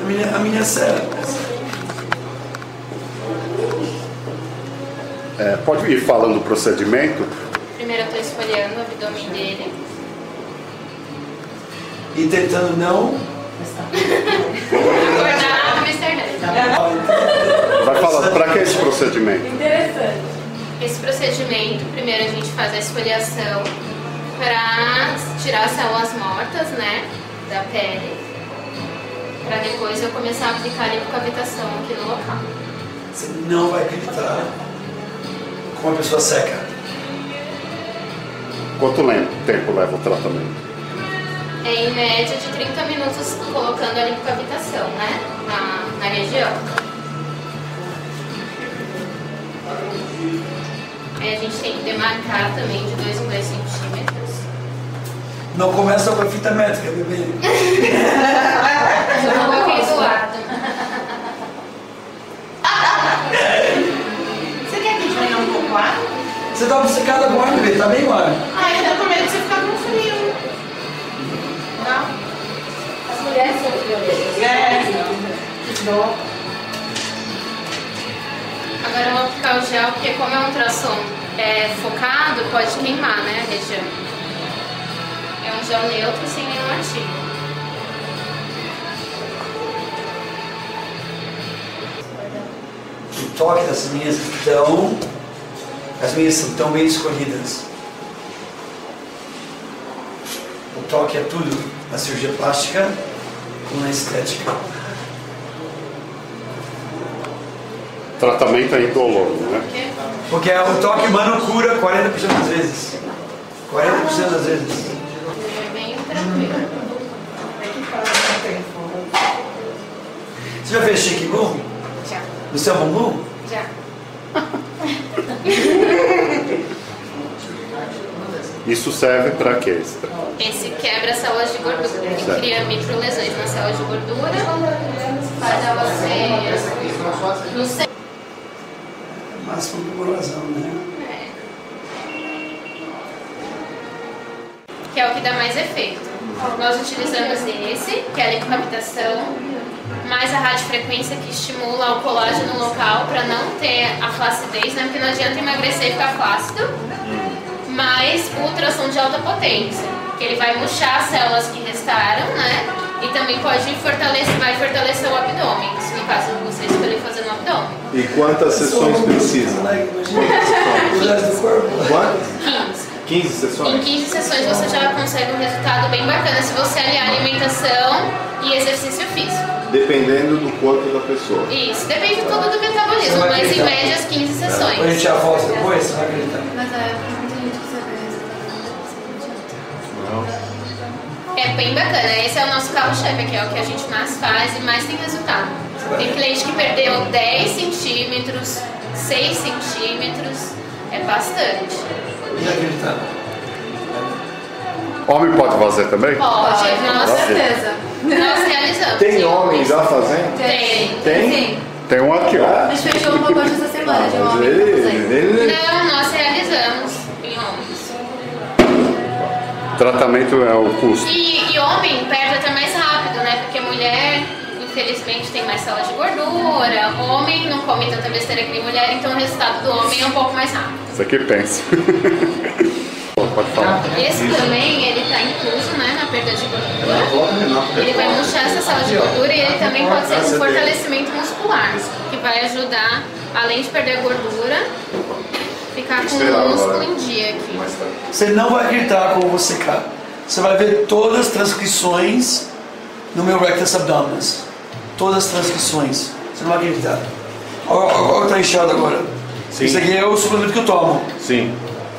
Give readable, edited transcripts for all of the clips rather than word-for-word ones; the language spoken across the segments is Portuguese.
A minha é séria. Pode ir falando o procedimento? Primeiro eu estou esfoliando o abdômen dele. E tentando não... Engordar no externo. Vai falando, para que esse procedimento? Interessante. Esse procedimento, primeiro a gente faz a esfoliação para tirar as células mortas, né, da pele, para depois eu começar a aplicar a limpocavitação aqui no local. Você não vai acreditar como uma pessoa seca. Quanto tempo leva o tratamento? É em média de 30 minutos colocando a limpocavitação, né, na região. Aí a gente tem que demarcar também de 2 em 2 centímetros. Não começa com a fita métrica, bebê. Eu não coloquei do lado. Você quer que a gente venha um pouco ar? Você tá obcecada com ar, bebê? Tá bem, ar? Ai, eu tô com medo de você ficar com frio. Não? As mulheres são violentas. Que dó. Agora eu vou aplicar o gel, porque como é um ultrassom focado, pode queimar, né, a região. É um gel neutro sem nenhum artigo. O toque das minhas estão... As minhas são tão bem escolhidas. O toque é tudo na cirurgia plástica como na estética. Tratamento é indolor, né? Porque o toque humano cura 40% das vezes. 40% das vezes. É bem tranquilo. Você já fez Shake Boom? Já. No seu bumbum? Já. Isso serve para quê? Esse quebra as células de gordura. Ele cria microlesões nas células de gordura. Faz elas ser... No centro. Máximo por razão, né? Que é o que dá mais efeito. Nós utilizamos esse, que é a limpocavitação, mais a radiofrequência que estimula o colágeno local para não ter a flacidez, né? Porque não adianta emagrecer e ficar flácido, mais o ultrassom de alta potência, que ele vai murchar as células que restaram, né? E também vai fortalecer o abdômen, se no caso você escolher fazer no abdômen. E quantas sessões precisa? Quantas? 15. 15 sessões? Em 15 sessões você já consegue um resultado bem bacana se você aliar alimentação e exercício físico. Dependendo do corpo da pessoa. Isso, depende tudo do metabolismo, mas em média as 15 sessões. Quando a gente avós depois, você vai acreditar. Mas muita gente que sabe. É bem bacana, esse é o nosso carro-chefe, que é o que a gente mais faz e mais tem resultado. Tem cliente que perdeu 10 centímetros, 6 centímetros, é bastante. Inacreditável. Homem pode fazer também? Pode, nós, certeza. nós realizamos. Tem homem já fazendo? Tem. Tem? Tem um aqui, ó. A gente fechou um pacote essa semana de um homem pra fazer. Não, nós realizamos em homens. Tratamento é o custo. E homem perde até mais rápido, né? Porque mulher, infelizmente, tem mais células de gordura. Homem não come tanta besteira que nem mulher, então o resultado do homem é um pouco mais rápido. Isso aqui pensa. Pode falar. Esse também, ele tá incluso, né, na perda de gordura. Ele vai murchar essa célula de gordura e ele também pode ser um fortalecimento muscular, que vai ajudar, além de perder a gordura, ficar com o músculo em dia aqui. Você não vai acreditar como você secar. Você vai ver todas as transcrições no meu rectus abdominis. Todas as transcrições. Você não vai acreditar. Olha o que tá inchado agora. Sim. Isso aqui é o suplemento que eu tomo. Sim.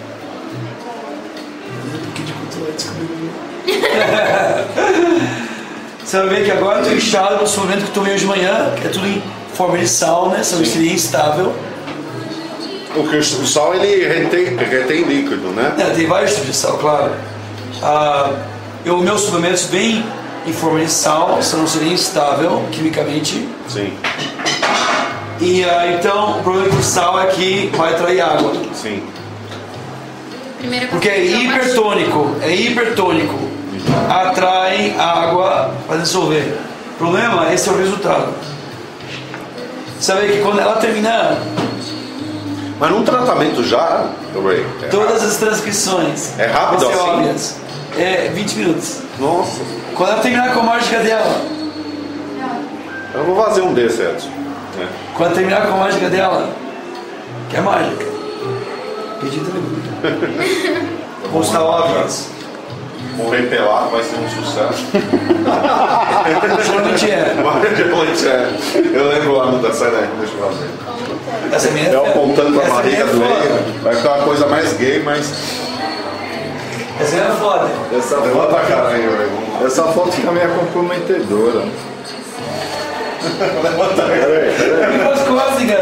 Você vai ver que agora eu estou inchado no suplemento que eu tomei hoje de manhã, que é tudo em forma de sal, né? Seria instável. Porque o sal ele retém líquido, né? Tem vários tipos de sal, claro. Os meus suplementos vêm em forma de sal, senão seria instável quimicamente. Sim. E então o problema do sal é que vai atrair água. Sim. Porque é hipertônico, atrai água para dissolver. problema, esse é o resultado. Sabe que quando ela terminar Mas num tratamento já, Ray, todas as transcrições, É rápido vão ser assim? óbvias. É 20 minutos. Nossa, Quando ela terminar com a mágica dela, eu vou fazer um desse, Edson. quando terminar com a mágica dela, que é mágica, acredita em mim. Vão estar óbvias. Morrer pelado vai ser um sucesso. Geralmente é. Mas, eu lembro lá no da série, deixa eu fazer. Essa minha Eu apontando a essa barriga minha é do foda. Ray, vai ficar uma coisa mais gay, mas. Essa é foda. Levanta a cara aí, Ray. Essa foto fica meio comprometedora. Levanta a cara aí. As costas, cara.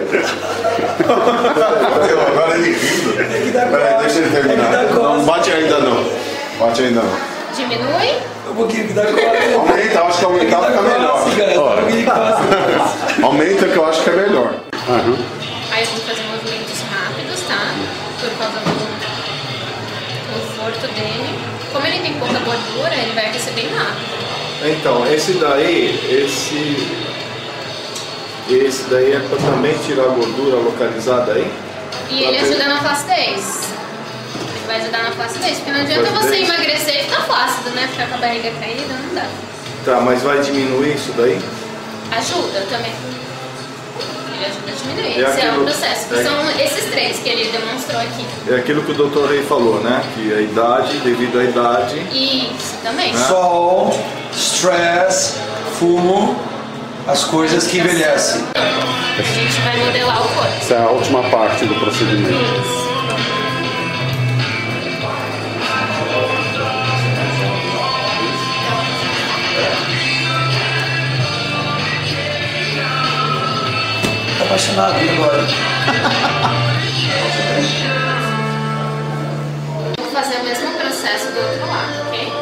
Agora ele rindo. Peraí, deixa ele terminar. Não bate ainda não. Bate ainda não. Diminui. Um pouquinho que dá costa. Aumenta, eu acho que aumentar fica melhor. Aumenta que eu acho que é melhor. Aí eu vou fazer movimentos rápidos, tá? Por causa do conforto dele. Como ele tem pouca gordura, ele vai aquecer bem rápido. Então, esse daí é para também tirar a gordura localizada aí? E ele ajuda na flacidez. Ele vai ajudar na flacidez, porque não adianta você emagrecer e ficar flácido, né? Ficar com a barriga caída, não dá. Tá, mas vai diminuir isso daí? Ajuda também. Ele ajuda a diminuir. É Esse é o aquilo- processo. Que são esses três que ele demonstrou aqui. É aquilo que o Dr. Ray falou, né? Que a idade, devido à idade... Isso, também. Sol, stress, fumo, as coisas que envelhecem. A gente vai modelar o corpo. Essa é a última parte do procedimento. Isso. Tá apaixonado agora. Vou fazer o mesmo processo do outro lado, ok?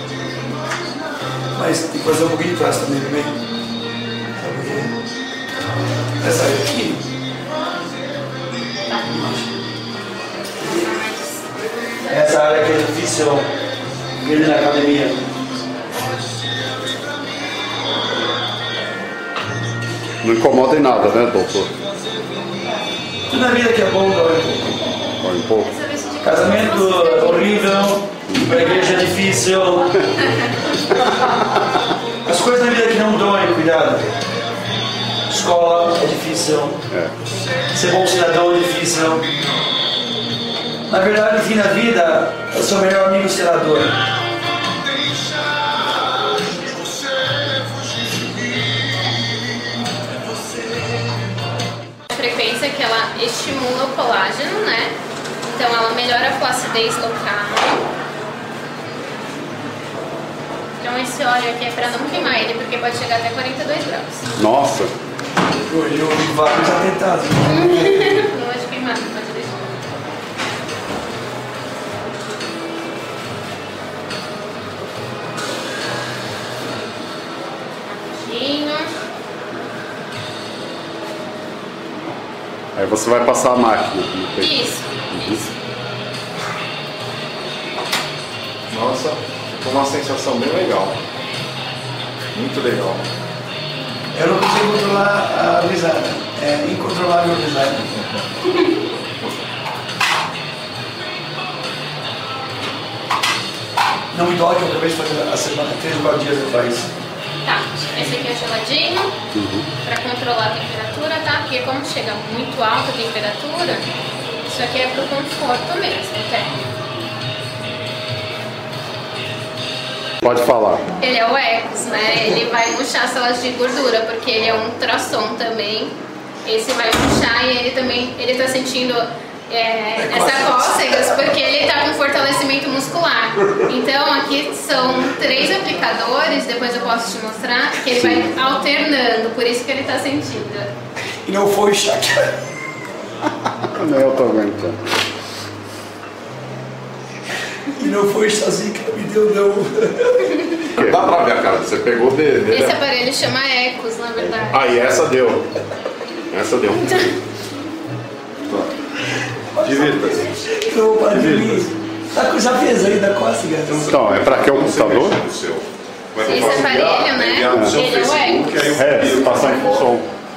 Mas tem que fazer um pouquinho de trás também, bem. Sabe por quê? Essa aqui. Essa área que é difícil ir na academia. Não incomoda em nada, né, doutor? Tudo na vida que é bom, dói um pouco. Olha um pouco. Casamento horrível, a igreja é difícil. As coisas na vida que não doem, cuidado. Escola é difícil. Ser bom cidadão é difícil. Na verdade, no fim da vida, eu sou o melhor amigo senador. A frequência que ela estimula o colágeno, né? Então ela melhora a flacidez local. Então esse óleo aqui é para não queimar ele, porque pode chegar até 42 graus. Nossa! Eu vi vários atentados. Não pode queimar, não pode deixar. Rapidinho. Aí você vai passar a máquina no peito. Isso, isso. Nossa, ficou uma sensação bem legal. Muito legal. Eu não consigo controlar a risada. É incontrolável a risada. Não me dói que eu acabei de fazer a semana, 3 ou 4 dias atrás. Tá, esse aqui é geladinho, para controlar a temperatura, tá? Porque como chega muito alta a temperatura, isso aqui é pro conforto mesmo, técnico. Pode falar. Ele é o Ecos, né? Ele vai murchar as células de gordura, porque ele é um ultrassom também. Esse vai murchar e ele também, ele tá sentindo essa cócegas porque ele tá com fortalecimento muscular. Então aqui são 3 aplicadores, depois eu posso te mostrar, que ele vai alternando, por isso que ele tá sentindo. E não foi chateado. Eu tô aguentando. E não foi sozinho que ela me deu, não. Dá pra ver a cara, você pegou dele. Esse aparelho chama Ecos, na verdade. Ah, e essa deu. Essa deu. Divirta-se. Não, para de mim. Já fez aí da cócega. Então, é pra que o computador? O seu. Se esse aparelho, né? Ele é o Echo. Passar em som.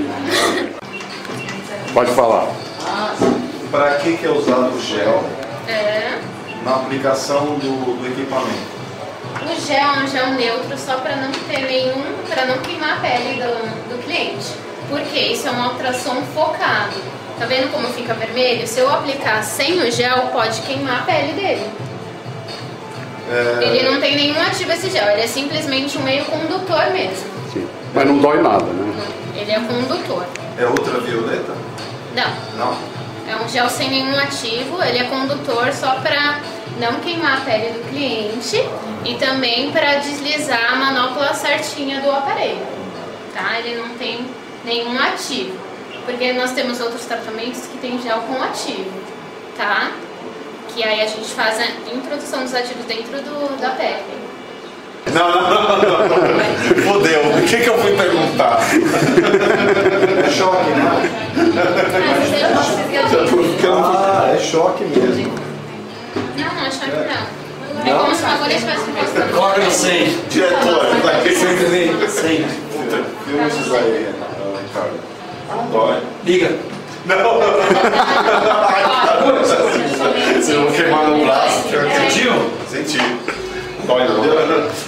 Pode falar. Para que é usado o gel É. na aplicação do equipamento? O gel é um gel neutro só para não ter nenhum, para não queimar a pele do cliente. Porque isso é uma ultrassom focado. Tá vendo como fica vermelho? Se eu aplicar sem o gel, pode queimar a pele dele. Ele não tem nenhum ativo esse gel, ele é simplesmente um meio condutor mesmo. Sim. Mas não dói nada, né? Ele é condutor. É ultravioleta? Não. Não. É um gel sem nenhum ativo, ele é condutor só para não queimar a pele do cliente e também para deslizar a manopla certinha do aparelho, tá? Ele não tem nenhum ativo, porque nós temos outros tratamentos que tem gel com ativo, tá? Que aí a gente faz a introdução dos ativos dentro da pele. Não. Fodeu. O que eu fui perguntar? É choque, né? É choque mesmo. Não, acho que não. É como se o agulha estivesse encostando. Agora eu sei. Diretor, vai Sei. Puta, filma esses aí, Ricardo. Não dói. Liga. Não. Se eu vou queimar no braço, Sentiu? senti. Dói não.